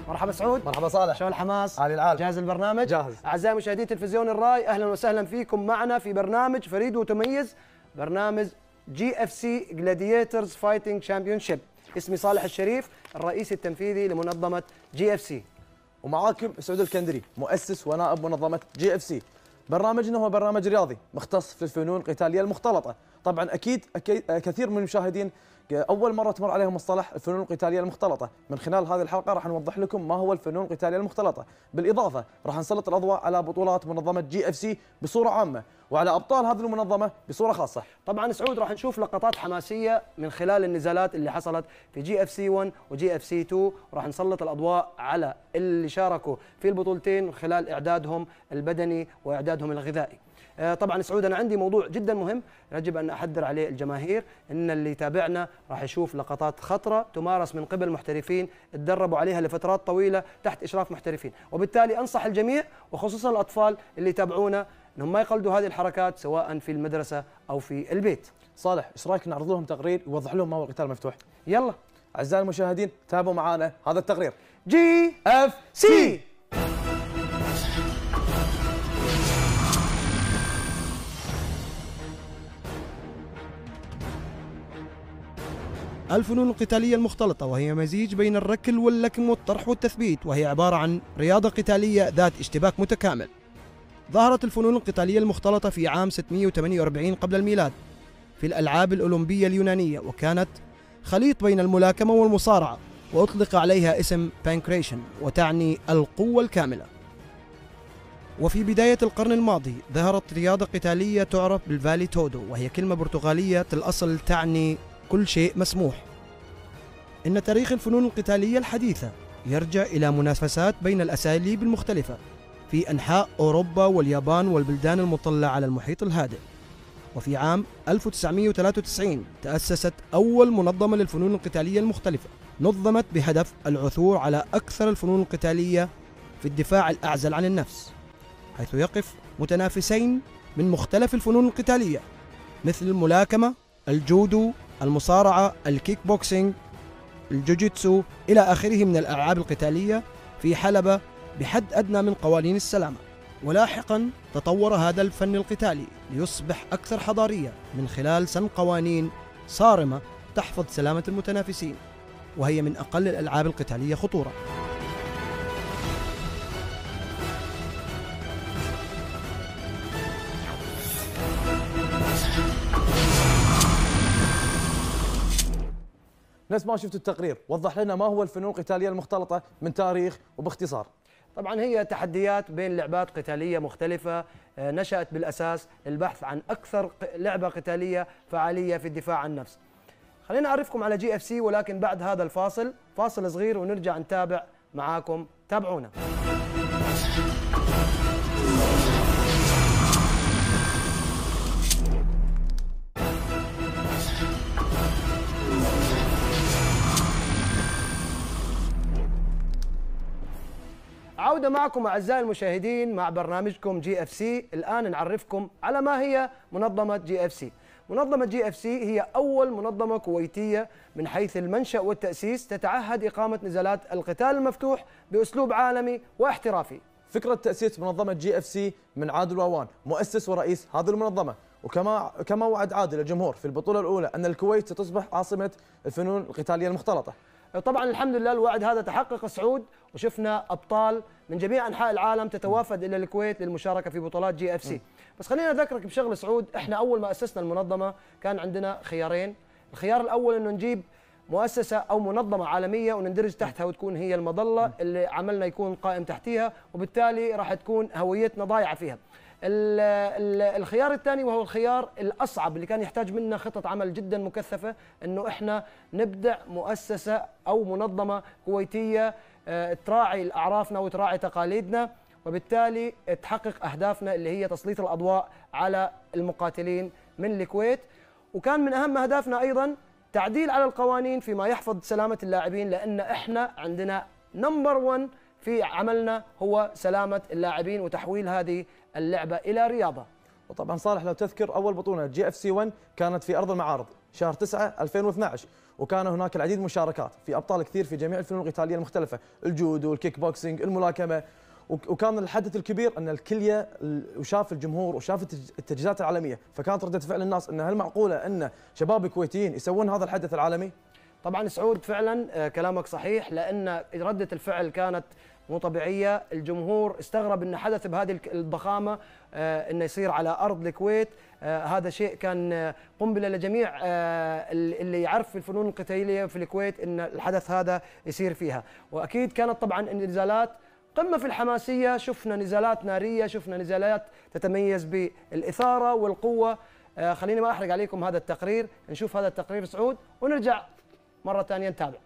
مرحبا سعود. مرحبا صالح. شلون الحماس؟ عالي العال. جاهز البرنامج؟ جاهز. اعزائي مشاهدي تلفزيون الراي، اهلا وسهلا فيكم معنا في برنامج فريد وتميز، برنامج GFC Gladiators Fighting Championship. اسمي صالح الشريف، الرئيس التنفيذي لمنظمة GFC. ومعاكم سعود الكندري، مؤسس ونائب منظمة GFC. برنامجنا هو برنامج رياضي مختص في الفنون القتالية المختلطة. طبعا أكيد كثير من المشاهدين أول مرة تمر عليهم مصطلح الفنون القتالية المختلطة. من خلال هذه الحلقة راح نوضح لكم ما هو الفنون القتالية المختلطة. بالإضافة راح نسلط الأضواء على بطولات منظمة GFC بصورة عامة وعلى أبطال هذه المنظمة بصورة خاصة. طبعا سعود راح نشوف لقطات حماسية من خلال النزالات اللي حصلت في GFC 1 و GFC 2، وراح نسلط الأضواء على اللي شاركوا في البطولتين من خلال إعدادهم البدني وإعدادهم الغذائي. طبعا سعود انا عندي موضوع جدا مهم يجب ان احذر عليه الجماهير، ان اللي يتابعنا راح يشوف لقطات خطره تمارس من قبل محترفين تدربوا عليها لفترات طويله تحت اشراف محترفين، وبالتالي انصح الجميع وخصوصا الاطفال اللي يتابعونا انهم ما يقلدوا هذه الحركات سواء في المدرسه او في البيت. صالح، ايش رايك نعرض لهم تقرير يوضح لهم ما هو القتال المفتوح؟ يلا اعزائي المشاهدين تابعوا معنا هذا التقرير. GFC. الفنون القتالية المختلطة وهي مزيج بين الركل واللكم والطرح والتثبيت، وهي عبارة عن رياضة قتالية ذات اشتباك متكامل. ظهرت الفنون القتالية المختلطة في عام 648 قبل الميلاد في الألعاب الأولمبية اليونانية، وكانت خليط بين الملاكمة والمصارعة، وأطلق عليها اسم بانكريشن وتعني القوة الكاملة. وفي بداية القرن الماضي ظهرت رياضة قتالية تعرف بالفالي تودو، وهي كلمة برتغالية الأصل تعني كل شيء مسموح. إن تاريخ الفنون القتالية الحديثة يرجع إلى منافسات بين الأساليب المختلفة في أنحاء أوروبا واليابان والبلدان المطلة على المحيط الهادئ. وفي عام 1993 تأسست أول منظمة للفنون القتالية المختلفة، نظمت بهدف العثور على أكثر الفنون القتالية في الدفاع الأعزل عن النفس، حيث يقف متنافسين من مختلف الفنون القتالية مثل الملاكمة، الجودو، المصارعة، الكيك بوكسينج، الجوجيتسو إلى آخره من الألعاب القتالية في حلبة بحد أدنى من قوانين السلامة. ولاحقا تطور هذا الفن القتالي ليصبح أكثر حضارية من خلال سن قوانين صارمة تحفظ سلامة المتنافسين، وهي من أقل الألعاب القتالية خطورة. نفس ما شفتوا التقرير، وضح لنا ما هو الفنون القتالية المختلطة من تاريخ وباختصار. طبعا هي تحديات بين لعبات قتالية مختلفة نشأت بالأساس للبحث عن أكثر لعبة قتالية فعالية في الدفاع عن النفس. خلينا أعرفكم على GFC، ولكن بعد هذا الفاصل فاصل صغير ونرجع نتابع معاكم، تابعونا. عودة معكم أعزائي المشاهدين مع برنامجكم GFC. الآن نعرفكم على ما هي منظمة GFC. منظمة GFC هي أول منظمة كويتية من حيث المنشأ والتأسيس تتعهد إقامة نزالات القتال المفتوح بأسلوب عالمي واحترافي. فكرة تأسيس منظمة GFC من عادل واوان، مؤسس ورئيس هذه المنظمة، وكما وعد عادل الجمهور في البطولة الأولى أن الكويت ستصبح عاصمة الفنون القتالية المختلطة. طبعا الحمد لله الوعد هذا تحقق سعود، وشفنا أبطال من جميع أنحاء العالم تتوافد إلى الكويت للمشاركة في بطولات GFC. بس خلينا أذكرك بشغله سعود، إحنا أول ما أسسنا المنظمة كان عندنا خيارين. الخيار الأول إنه نجيب مؤسسة أو منظمة عالمية ونندرج تحتها وتكون هي المظلة اللي عملنا يكون قائم تحتها، وبالتالي راح تكون هويتنا ضايعة فيها. الخيار الثاني وهو الخيار الأصعب اللي كان يحتاج منا خطة عمل جدا مكثفة، إنه إحنا نبدأ مؤسسة أو منظمة كويتية تراعي أعرافنا وتراعي تقاليدنا، وبالتالي تحقق أهدافنا اللي هي تسليط الأضواء على المقاتلين من الكويت. وكان من أهم أهدافنا أيضا تعديل على القوانين فيما يحفظ سلامة اللاعبين، لأن إحنا عندنا نمبر 1 في عملنا هو سلامة اللاعبين وتحويل هذه اللعبة إلى رياضة. وطبعا صالح لو تذكر أول بطولة GFC 1 كانت في أرض المعارض، شهر 9 2012، وكان هناك العديد من المشاركات في ابطال كثير في جميع الفنون القتاليه المختلفه، الجودو، الكيك بوكسينج، الملاكمه. وكان الحدث الكبير ان الكل وشاف الجمهور وشاف التجهيزات العالميه، فكانت رده فعل الناس ان هل معقوله ان شباب كويتيين يسوون هذا الحدث العالمي؟ طبعا سعود فعلا كلامك صحيح، لان رده الفعل كانت مو طبيعيه. الجمهور استغرب ان حدث بهذه الضخامه انه يصير على ارض الكويت. هذا شيء كان قنبله لجميع اللي يعرف في الفنون القتاليه في الكويت ان الحدث هذا يصير فيها. واكيد كانت طبعا النزالات قمه في الحماسيه، شفنا نزالات ناريه، شفنا نزالات تتميز بالاثاره والقوه. خليني ما احرق عليكم هذا التقرير، نشوف هذا التقرير سعود ونرجع مره ثانيه نتابع.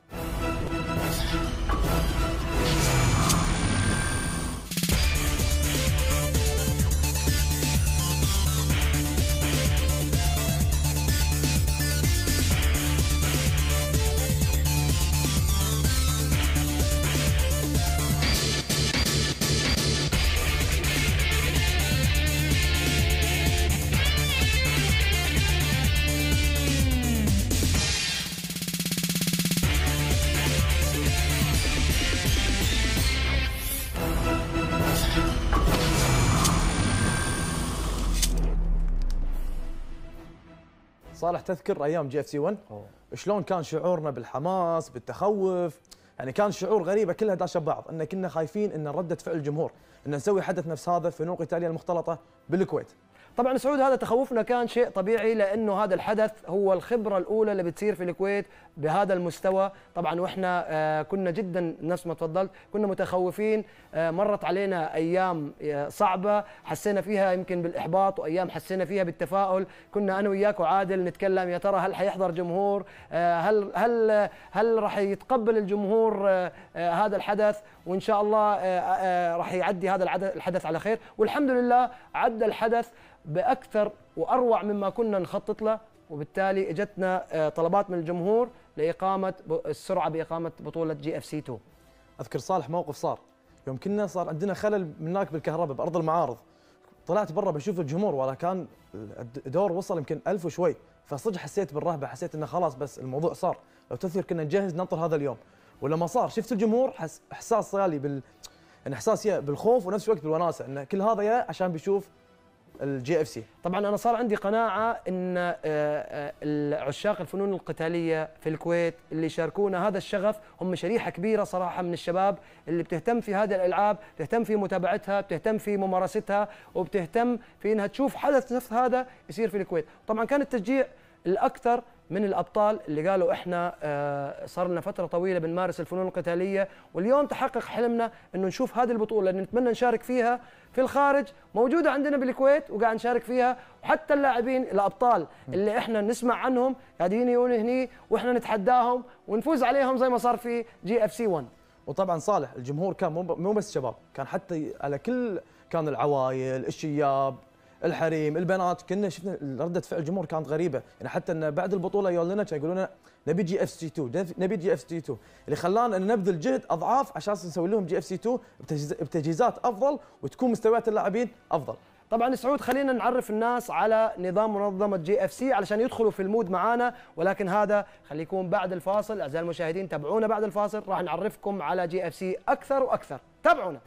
صالح تذكر ايام جي اف سي 1 شلون كان شعورنا بالحماس بالتخوف؟ يعني كان شعور غريبه كلها داشه ببعض، ان كنا خايفين ان رده فعل الجمهور ان نسوي حدث نفس هذا في الفنون القتاليه المختلطه بالكويت. طبعا سعود هذا تخوفنا كان شيء طبيعي، لانه هذا الحدث هو الخبره الاولى اللي بتصير في الكويت بهذا المستوى. طبعا واحنا كنا جدا نفس ما تفضلت كنا متخوفين. مرت علينا ايام صعبه حسينا فيها يمكن بالاحباط، وايام حسينا فيها بالتفاؤل. كنا انا وياك وعادل نتكلم يا ترى هل حيحضر جمهور، هل راح يتقبل الجمهور هذا الحدث، وان شاء الله راح يعدي هذا الحدث على خير. والحمد لله عدى الحدث باكثر واروع مما كنا نخطط له، وبالتالي اجتنا طلبات من الجمهور لاقامه السرعه باقامه بطوله جي اف سي 2. اذكر صالح موقف صار يوم كنا صار عندنا خلل من هناك بالكهرباء بارض المعارض، طلعت برا بشوف الجمهور ولا كان الدور وصل يمكن 1000 وشوي، فصدق حسيت بالرهبه، حسيت انه خلاص بس الموضوع صار. لو تذكر كنا نجهز ننطر هذا اليوم، ولما صار شفت الجمهور احساس صار يعني احساس بالخوف ونفس الوقت بالوناسه، ان كل هذا يا عشان بيشوف الجي اف سي. طبعا انا صار عندي قناعه ان عشاق الفنون القتاليه في الكويت اللي يشاركونا هذا الشغف هم شريحه كبيره صراحه من الشباب اللي بتهتم في هذه الالعاب، بتهتم في متابعتها، بتهتم في ممارستها، وبتهتم في انها تشوف حدث نفس هذا يصير في الكويت. طبعا كان التشجيع الاكثر من الابطال اللي قالوا احنا صار لنا فتره طويله بنمارس الفنون القتاليه، واليوم تحقق حلمنا انه نشوف هذه البطوله اللي نتمنى نشارك فيها في الخارج موجوده عندنا بالكويت وقاعد نشارك فيها. وحتى اللاعبين الابطال اللي احنا نسمع عنهم قاعدين يجون هني واحنا نتحداهم ونفوز عليهم زي ما صار في جي اف سي 1. وطبعا صالح الجمهور كان مو بس شباب، كان حتى على كل كان العوائل، الشياب، الحريم، البنات. كنا شفنا رده فعل الجمهور كانت غريبه، يعني حتى ان بعد البطوله يقول لنا يقولون لنا نبي جي اف سي 2، نبي جي اف سي 2، اللي خلانا ان نبذل جهد اضعاف عشان نسوي لهم جي اف سي 2 بتجهيزات افضل وتكون مستويات اللاعبين افضل. طبعا سعود خلينا نعرف الناس على نظام منظمه جي اف سي علشان يدخلوا في المود معانا، ولكن هذا خليه يكون بعد الفاصل. اعزائي المشاهدين تابعونا بعد الفاصل، راح نعرفكم على جي اف سي اكثر واكثر، تابعونا.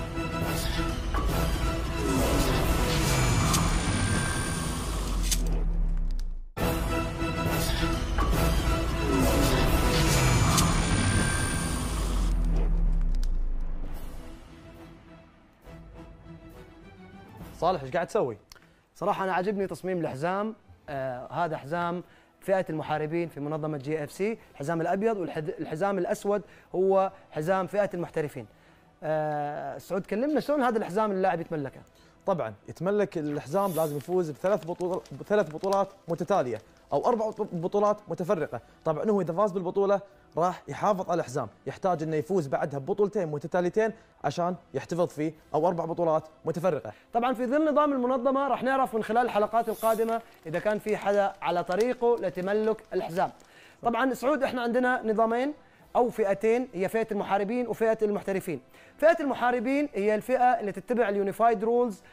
صالح ايش قاعد تسوي؟ صراحه انا عجبني تصميم الحزام. هذا حزام فئه المحاربين في منظمه جي اف سي، الحزام الابيض، والحزام الاسود هو حزام فئه المحترفين. سعود كلمنا شلون هذا الحزام اللاعب يتملكه؟ طبعا يتملك الحزام لازم يفوز بثلاث بطولات متتاليه او 4 بطولات متفرقه. طبعا هو اذا فاز بالبطوله راح يحافظ على الحزام، يحتاج انه يفوز بعدها ببطولتين متتاليتين عشان يحتفظ فيه، او 4 بطولات متفرقه. طبعا في ظل نظام المنظمه راح نعرف من خلال الحلقات القادمه اذا كان في حدا على طريقه لتملك الحزام. طبعا سعود احنا عندنا نظامين او فئتين، هي فئه المحاربين وفئه المحترفين. فئه المحاربين هي الفئه اللي تتبع اليونيفايد رولز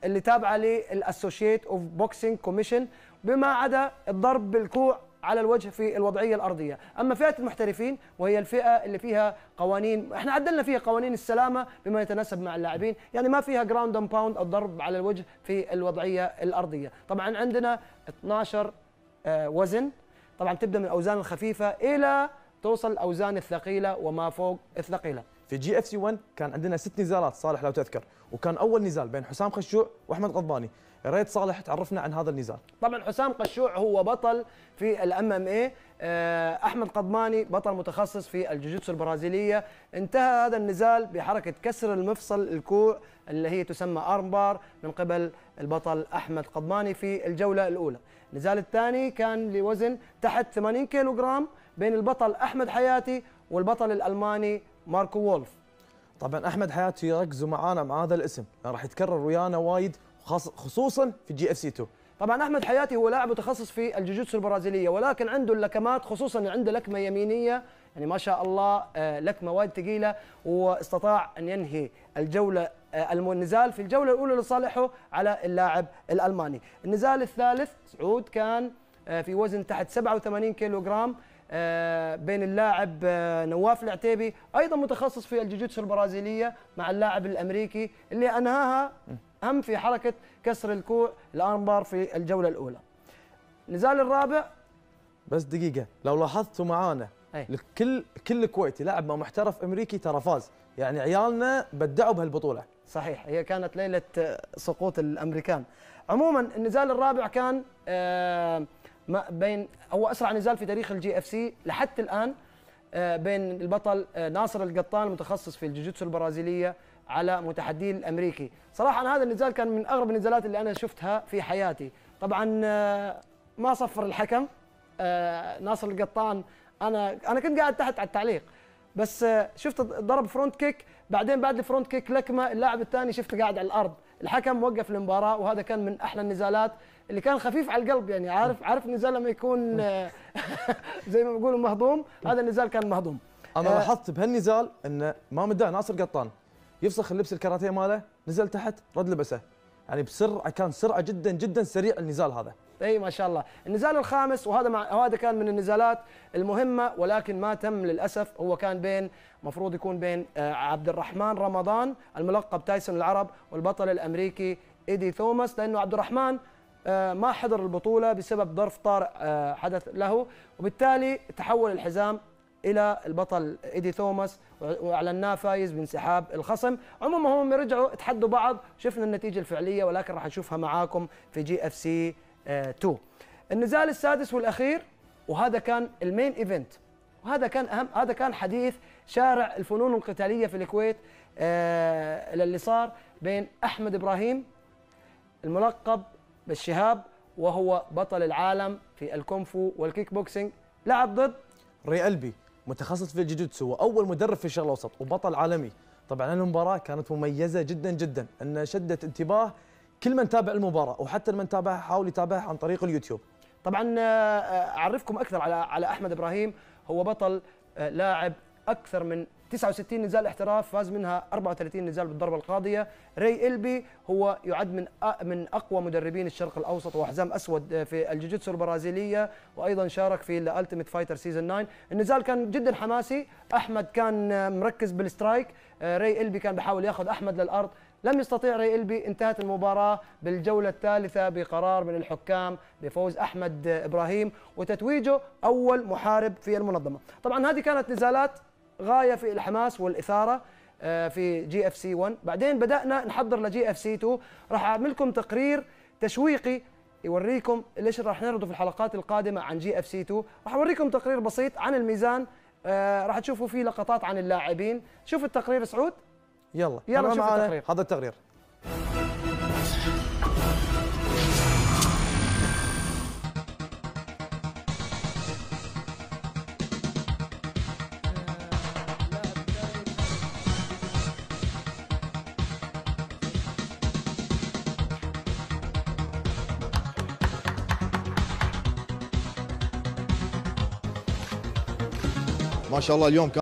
اللي تابعه للاسوشيت اوف بوكسينج كوميشن، بما عدا الضرب بالكوع على الوجه في الوضعيه الارضيه. اما فئه المحترفين وهي الفئه اللي فيها قوانين، احنا عدلنا فيها قوانين السلامه بما يتناسب مع اللاعبين، يعني ما فيها جراوند اند باوند، الضرب على الوجه في الوضعيه الارضيه. طبعا عندنا 12 وزن، طبعا تبدا من الاوزان الخفيفه الى توصل الاوزان الثقيله وما فوق الثقيله. في جي اف سي 1 كان عندنا 6 نزالات صالح لو تذكر، وكان اول نزال بين حسام خشوع واحمد قضباني. يا ريت صالح تعرفنا عن هذا النزال. طبعا حسام خشوع هو بطل في الام ام اي، احمد قضباني بطل متخصص في الجوجيتسو البرازيليه. انتهى هذا النزال بحركه كسر المفصل الكوع اللي هي تسمى ارم بار من قبل البطل احمد قضباني في الجوله الاولى. النزال الثاني كان لوزن تحت 80 كيلو جرام بين البطل احمد حياتي والبطل الالماني ماركو وولف. طبعا احمد حياتي ركزوا معانا مع هذا الاسم، راح يتكرر ويانا وايد خصوصا في جي اف سي 2. طبعا احمد حياتي هو لاعب متخصص في الجوجيتسو البرازيليه، ولكن عنده اللكمات، خصوصا عنده لكمه يمينيه يعني ما شاء الله لكمه وايد ثقيله، واستطاع ان ينهي الجوله النزال في الجوله الاولى لصالحه على اللاعب الالماني. النزال الثالث سعود كان في وزن تحت 87 كيلو جرام بين اللاعب نواف العتيبي ايضا متخصص في الجوجيتسو البرازيليه مع اللاعب الامريكي اللي انهاها هم في حركه كسر الكوع الارمبار في الجوله الاولى. النزال الرابع بس دقيقه، لو لاحظتوا معانا كل كويتي لاعب مع محترف امريكي ترى فاز، يعني عيالنا بدعوا بهالبطوله. صحيح، هي كانت ليله سقوط الامريكان. عموما النزال الرابع كان هو اسرع نزال في تاريخ الجي اف سي لحتى الان بين البطل ناصر القطان المتخصص في الجوجيتسو البرازيليه على متحديه الامريكي. صراحه أنا هذا النزال كان من اغرب النزالات اللي انا شفتها في حياتي. طبعا ما صفر الحكم ناصر القطان، انا كنت قاعد تحت على التعليق، بس شفت ضرب فرونت كيك، بعدين بعد الفرونت كيك لكمه، اللاعب الثاني شفته قاعد على الارض، الحكم وقف المباراه. وهذا كان من احلى النزالات اللي كان خفيف على القلب، يعني عارف النزال لما يكون زي ما بيقولوا مهضوم، هذا النزال كان مهضوم. انا لاحظت بهالنزال انه ما مداه ناصر قطان يفسخ اللبس الكاراتيه ماله، نزل تحت رد لبسه، يعني بسرعه، كان سرعه جدا جدا سريع النزال هذا. اي ما شاء الله. النزال الخامس وهذا كان من النزالات المهمه ولكن ما تم للاسف، هو كان بين مفروض يكون بين عبد الرحمن رمضان الملقب تايسون العرب والبطل الامريكي ايدي توماس، لانه عبد الرحمن ما حضر البطوله بسبب ظرف طارئ حدث له، وبالتالي تحول الحزام الى البطل ايدي توماس واعلناه فايز بانسحاب الخصم. عموما هم رجعوا تحدوا بعض، شفنا النتيجه الفعليه ولكن راح نشوفها معاكم في جي اف سي 2. النزال السادس والاخير وهذا كان المين ايفنت، وهذا كان اهم، هذا كان حديث شارع الفنون القتاليه في الكويت اللي صار بين احمد ابراهيم الملقب بالشهاب وهو بطل العالم في الكونفو والكيك بوكسينج، لعب ضد ري ألبي متخصص في الجوجيتسو واول مدرب في الشرق الاوسط وبطل عالمي. طبعا المباراه كانت مميزه جدا جدا، ان شدت انتباه كل من تابع المباراه، وحتى من تابعها حاول يتابعها عن طريق اليوتيوب. طبعا اعرفكم اكثر على احمد ابراهيم، هو بطل لاعب اكثر من 69 نزال احتراف، فاز منها 34 نزال بالضربه القاضيه. ري إلبي هو يعد من اقوى مدربين الشرق الاوسط وحزام اسود في الجوجيتسو البرازيليه، وايضا شارك في الالتيميت فايتر سيزون 9. النزال كان جدا حماسي، احمد كان مركز بالسترايك، ري إلبي كان بيحاول ياخذ احمد للارض، لم يستطيع ري إلبي، انتهت المباراة بالجولة الثالثة بقرار من الحكام بفوز أحمد إبراهيم وتتويجه أول محارب في المنظمة. طبعا هذه كانت نزالات غاية في الحماس والإثارة في جي اف سي 1. بعدين بدأنا نحضر لجي اف سي 2، راح أعمل لكم تقرير تشويقي يوريكم ليش راح نعرضه في الحلقات القادمة عن جي اف سي 2. راح أوريكم تقرير بسيط عن الميزان، راح تشوفوا فيه لقطات عن اللاعبين. شوف التقرير سعود. يلا نشوف التقرير. هذا التقرير. ما شاء الله اليوم